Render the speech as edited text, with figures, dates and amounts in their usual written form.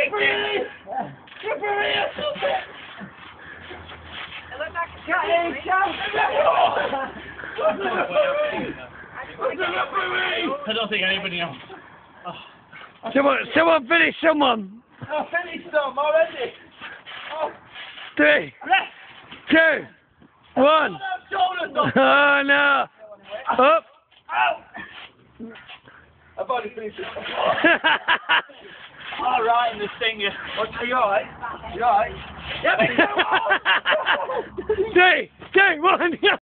Referee! Referee, stop it! I don't think anybody else. Someone finish someone. I finished them already. Oh. 3, 2, 1. Oh no! Up! Ow! I've already finished it. Alright, in the stinger. Are you alright? You alright? Yeah, 3, 2, 1.